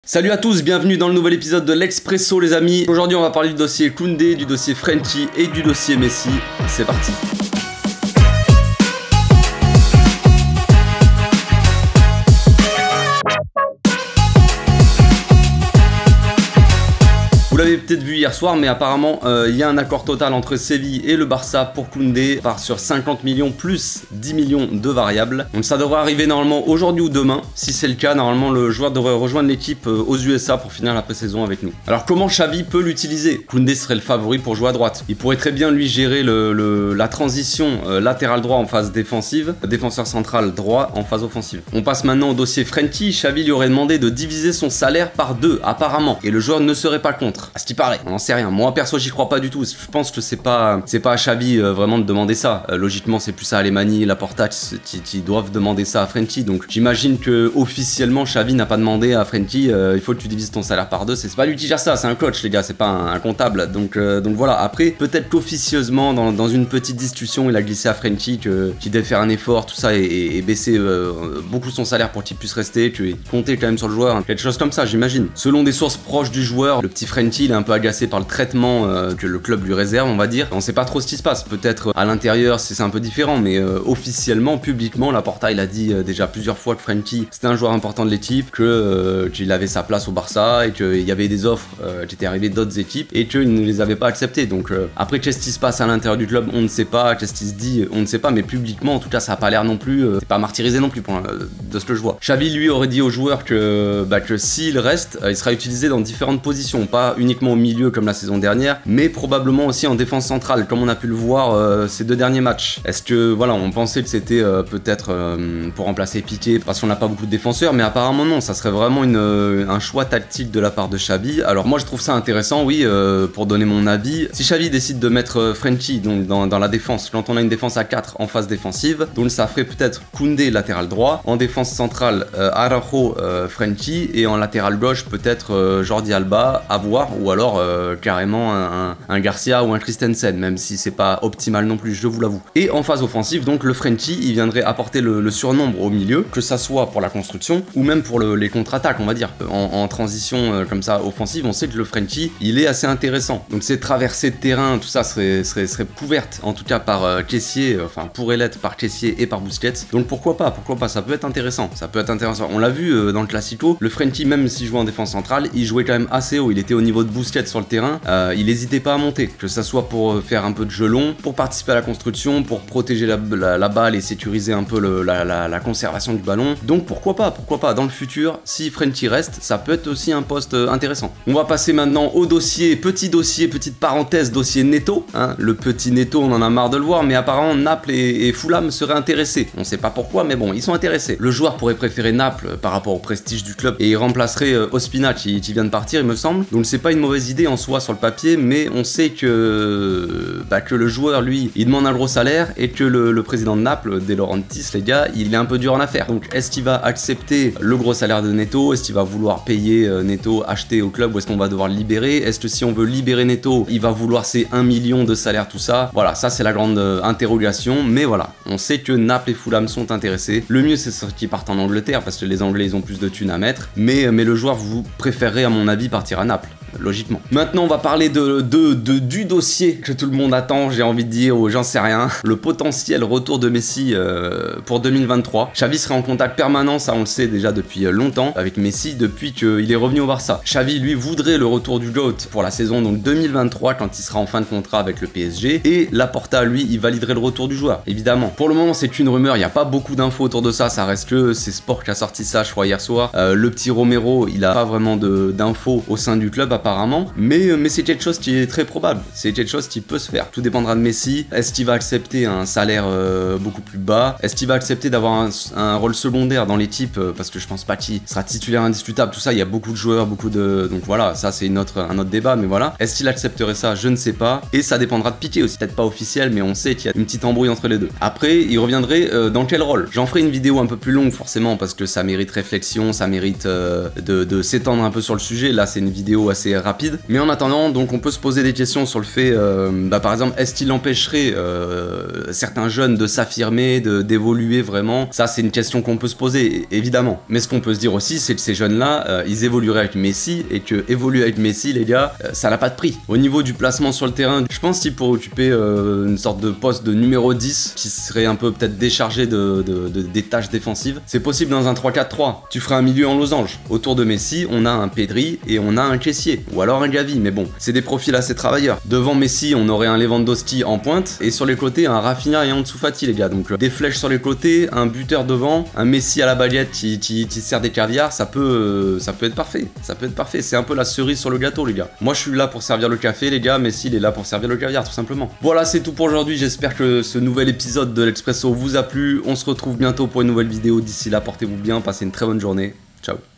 Salut à tous, bienvenue dans le nouvel épisode de l'Expresso les amis. Aujourd'hui on va parler du dossier Koundé, du dossier Frenchie et du dossier Messi. C'est parti. Vous l'avez peut-être vu hier soir, mais apparemment il y a un accord total entre Séville et le Barça pour Koundé, part sur 50 millions plus 10 millions de variables. Donc ça devrait arriver normalement aujourd'hui ou demain. Si c'est le cas, normalement le joueur devrait rejoindre l'équipe aux USA pour finir la pré-saison avec nous. Alors comment Xavi peut l'utiliser? Koundé serait le favori pour jouer à droite. Il pourrait très bien lui gérer la transition latéral droit en phase défensive, défenseur central droit en phase offensive. On passe maintenant au dossier Frenchie. Xavi lui aurait demandé de diviser son salaire par 2 apparemment, et le joueur ne serait pas contre. À ce qui paraît, on n'en sait rien. Moi perso j'y crois pas du tout. Je pense que c'est pas à Xavi vraiment de demander ça. Logiquement c'est plus à Alemany, Laporta qui doivent demander ça à Frenchie. Donc j'imagine que officiellement Xavi n'a pas demandé à Frenchie il faut que tu divises ton salaire par 2. C'est pas lui qui gère ça, c'est un coach les gars, c'est pas un comptable. Donc voilà. Après peut-être qu'officieusement dans une petite discussion il a glissé à Frenchie qu'il devait faire un effort tout ça et baisser beaucoup son salaire pour qu'il puisse rester, qu'il comptait quand même sur le joueur, hein. Quelque chose comme ça j'imagine. Selon des sources proches du joueur, le petit Frenchie il est un peu agacé par le traitement que le club lui réserve, on va dire. On sait pas trop ce qui se passe, peut-être à l'intérieur c'est un peu différent, mais officiellement, publiquement, Laporta il a dit déjà plusieurs fois que Frenchie c'était un joueur important de l'équipe, qu'il avait sa place au Barça et qu'il y avait des offres qui étaient arrivées d'autres équipes et qu'il ne les avait pas acceptées. Donc après qu'est-ce qui se passe à l'intérieur du club, on ne sait pas, qu'est-ce qui se dit, on ne sait pas, mais publiquement en tout cas ça a pas l'air non plus, c'est pas martyrisé non plus de ce que je vois. Xavi lui aurait dit aux joueurs que s'il reste, il sera utilisé dans différentes positions, pas uniquement au milieu comme la saison dernière, mais probablement aussi en défense centrale, comme on a pu le voir ces 2 derniers matchs. Est-ce que, voilà, on pensait que c'était peut-être pour remplacer Piqué, parce qu'on n'a pas beaucoup de défenseurs, mais apparemment non, ça serait vraiment un choix tactique de la part de Xavi. Alors moi je trouve ça intéressant, oui, pour donner mon avis. Si Xavi décide de mettre Frenchie donc dans la défense, quand on a une défense à 4 en phase défensive, donc ça ferait peut-être Koundé latéral droit, en défense centrale Araujo, Frenchie, et en latéral gauche peut-être Jordi Alba, à voir, ou alors carrément un Garcia ou un Christensen, même si c'est pas optimal non plus, je vous l'avoue. Et en phase offensive, donc le Frenchie, il viendrait apporter le surnombre au milieu, que ça soit pour la construction ou même pour les contre-attaques, on va dire. En transition comme ça offensive, on sait que le Frenchie, il est assez intéressant. Donc ces traversées de terrain, tout ça serait couverte, en tout cas par Kessié, enfin pourrait l'être par Kessié et par Busquets. Donc pourquoi pas, ça peut être intéressant, On l'a vu dans le Classico, le Frenchie, même s'il jouait en défense centrale, il jouait quand même assez haut, il était au niveau de Busquets sur le terrain, il n'hésitait pas à monter, que ça soit pour faire un peu de jeu long, pour participer à la construction, pour protéger la balle et sécuriser un peu la conservation du ballon. Donc pourquoi pas, dans le futur, si Frenchie reste, ça peut être aussi un poste intéressant. On va passer maintenant au dossier, petite parenthèse, dossier Neto, hein. Le petit Neto, on en a marre de le voir, mais apparemment Naples et Fulham seraient intéressés. On sait pas pourquoi, mais bon, ils sont intéressés. Le joueur pourrait préférer Naples par rapport au prestige du club et il remplacerait Ospina qui vient de partir, il me semble. Donc c'est pas une mauvaise idée en soi sur le papier, mais on sait que le joueur lui il demande un gros salaire et que le président de Naples, De Laurentiis, les gars, il est un peu dur en affaires. Donc est-ce qu'il va accepter le gros salaire de Neto? Est-ce qu'il va vouloir payer Neto, acheter au club, ou est-ce qu'on va devoir le libérer? Est-ce que si on veut libérer Neto, il va vouloir ses 1 million de salaire, tout ça? Voilà, ça c'est la grande interrogation, mais voilà, on sait que Naples et Fulham sont intéressés. Le mieux c'est qu'ils partent en Angleterre parce que les Anglais ils ont plus de thunes à mettre, mais le joueur vous préférerez à mon avis partir à Naples. Logiquement. Maintenant on va parler du dossier que tout le monde attend, j'ai envie de dire, ou j'en sais rien, le potentiel retour de Messi pour 2023. Xavi serait en contact permanent, ça on le sait déjà depuis longtemps, avec Messi depuis qu'il est revenu au Barça. Xavi lui voudrait le retour du GOAT pour la saison donc 2023 quand il sera en fin de contrat avec le PSG, et Laporta lui il validerait le retour du joueur, évidemment. Pour le moment c'est qu'une rumeur, il n'y a pas beaucoup d'infos autour de ça, ça reste que c'est Sport qui a sorti ça je crois hier soir. Le petit Romero il a pas vraiment d'infos au sein du club apparemment, mais c'est quelque chose qui est très probable, c'est quelque chose qui peut se faire. Tout dépendra de Messi. Est-ce qu'il va accepter un salaire beaucoup plus bas? Est-ce qu'il va accepter d'avoir un rôle secondaire dans l'équipe, parce que je pense pas qu'il sera titulaire indiscutable, tout ça, il y a beaucoup de joueurs, donc voilà, ça c'est un autre débat, mais voilà. Est-ce qu'il accepterait ça? Je ne sais pas, et ça dépendra de Piqué aussi, peut-être pas officiel, mais on sait qu'il y a une petite embrouille entre les deux. Après, il reviendrait dans quel rôle? J'en ferai une vidéo un peu plus longue forcément, parce que ça mérite réflexion, ça mérite de s'étendre un peu sur le sujet. Là c'est une vidéo assez rapide. Mais en attendant, donc on peut se poser des questions sur le fait, par exemple, est-ce qu'il empêcherait certains jeunes de s'affirmer, d'évoluer vraiment? Ça, c'est une question qu'on peut se poser, évidemment. Mais ce qu'on peut se dire aussi, c'est que ces jeunes-là, ils évolueraient avec Messi, et que évoluer avec Messi, les gars, ça n'a pas de prix. Au niveau du placement sur le terrain, je pense qu'il pourrait occuper une sorte de poste de numéro 10, qui serait un peu peut-être déchargé des tâches défensives. C'est possible dans un 3-4-3. Tu ferais un milieu en losange. Autour de Messi, on a un Pedri et on a un Kessié, ou alors un Gavi, mais bon, c'est des profils assez travailleurs. Devant Messi, on aurait un Lewandowski en pointe, et sur les côtés, un Rafinha et Ansu Fati, les gars. Donc des flèches sur les côtés, un buteur devant, un Messi à la baguette qui sert des caviars, ça peut être parfait. Ça peut être parfait. C'est un peu la cerise sur le gâteau, les gars. Moi, je suis là pour servir le café, les gars. Messi, il est là pour servir le caviar, tout simplement. Voilà, c'est tout pour aujourd'hui. J'espère que ce nouvel épisode de l'Expresso vous a plu. On se retrouve bientôt pour une nouvelle vidéo. D'ici là, portez-vous bien, passez une très bonne journée. Ciao.